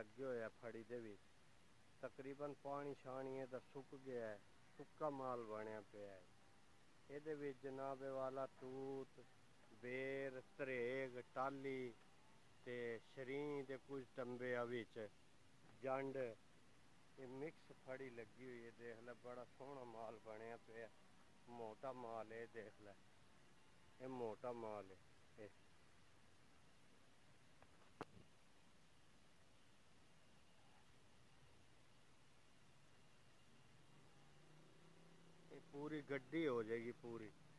ਲੱਗੇ ਹੋਇਆ ਫੜੀ ਦੇ ਵਿੱਚ। ਤਕਰੀਬਨ ਪਾਣੀ ਛਾਣੀ ਇਹਦਾ ਸੁੱਕ ਗਿਆ ਹੈ, ਸੁੱਕਾ ਮਾਲ ਬਣਿਆ ਪਿਆ ਹੈ। ਇਹਦੇ ਵਿੱਚ ਜਨਾਬ ਵਾਲਾ ਤੂਤ, ਬੇਰ, ਧਰੇਗ, ਟਾਲੀ ਤੇ ਸ਼ਰੀਂ ਦੇ ਕੁਝ ਟੰਬਿਆਂ ਵਿੱਚ ਜੰਡ, ਇਹ ਮਿਕਸ ਫੜੀ ਲੱਗੀ ਹੋਈ ਹੈ। ਦੇਖ ਲੈ ਬੜਾ ਸੋਹਣਾ ਮਾਲ ਬਣਿਆ ਪਿਆ, ਮੋਟਾ ਮਾਲ ਹੈ। ਦੇਖ ਲੈ ਇਹ ਮੋਟਾ ਮਾਲ ਹੈ। یہ پوری گڈی ہو جائے گی پوری۔